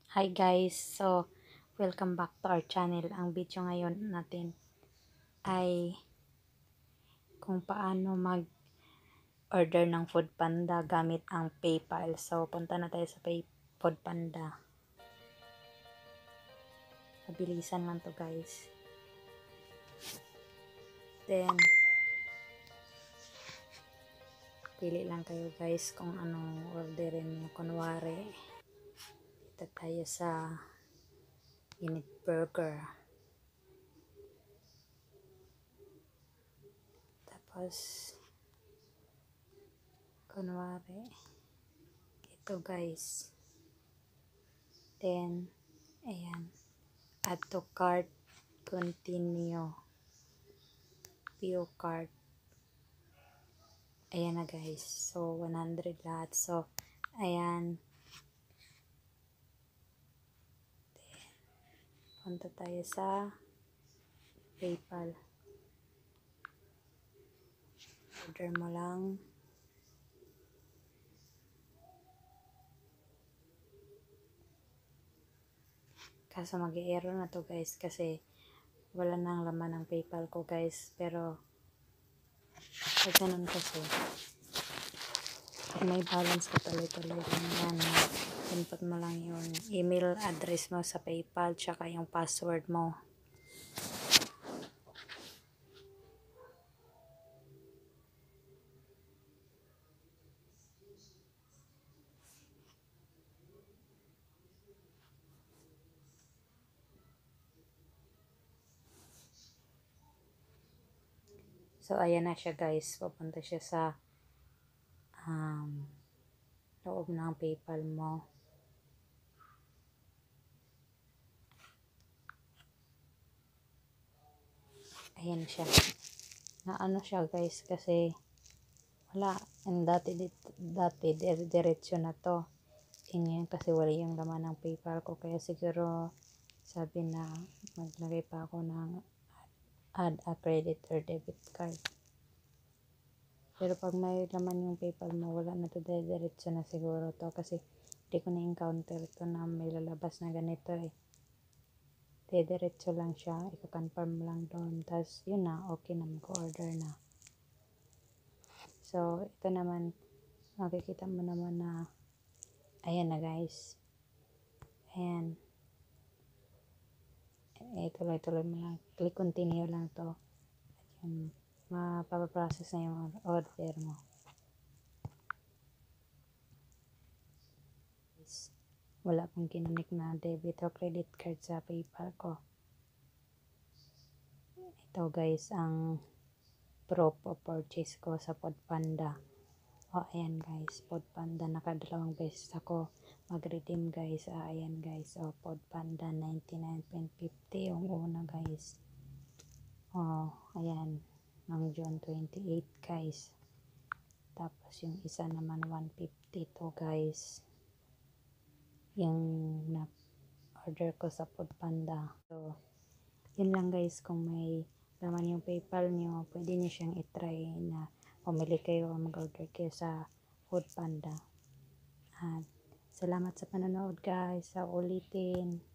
Hi guys, so welcome back to our channel. Ang video ngayon natin ay kung paano mag-order ng Foodpanda gamit ang PayPal. So punta na tayo sa Foodpanda. Mabilisan lang to guys. Then pili lang kayo guys kung anong orderin nyo. Kunwari dito tayo sa Gamit burger. Tapos kunwari ito guys. Then ayan, add to cart, continue, view cart. Ayan na guys, so 100 lahat. So ayan, punta tayo sa PayPal, order mo lang. Kaso mag-error na to guys kasi wala nang laman ng PayPal ko guys. Pero pag ganun kasi may balance ka tuloy-tuloy yan. Input mo lang yung email address mo sa PayPal tsaka yung password mo. So ayan na siya guys, papunta siya sa loob ng PayPal mo. Ayan siya. Na ano siya guys kasi wala. And dati diretso na to. Ngayon kasi wala yung laman ng PayPal ko. Kaya siguro sabi na maglagay pa ako ng add a credit or debit card. Pero pag may laman yung PayPal mo, wala na to, diretso na siguro to. Kasi hindi ko na-encounter to na may lalabas na ganito eh. Diretso lang siya, i-confirm lang doon. Tapos yun na, okay na, mag-order na. So ito naman, makikita mo naman na ayan na guys. Ayan. Tuloy-tuloy mo lang. Click continue lang to. At yun, mapapaprocess na yung order mo. Wala pong kinonik na debit o credit card sa PayPal ko. Ito guys, ang proof of purchase ko sa Foodpanda. O ayan guys, Foodpanda, nakadalawang beses ako mag-redeem guys. Ayan guys, o Foodpanda 99.50 yung una guys. O ayan, ng June 28 guys. Tapos yung isa naman 152 guys, yung na-order ko sa Foodpanda. So yun lang guys, kung may laman yung PayPal nyo, pwede nyo siyang itry na pumili kayo o mag-order kayo sa Foodpanda. At salamat sa panonood guys, sa ulitin.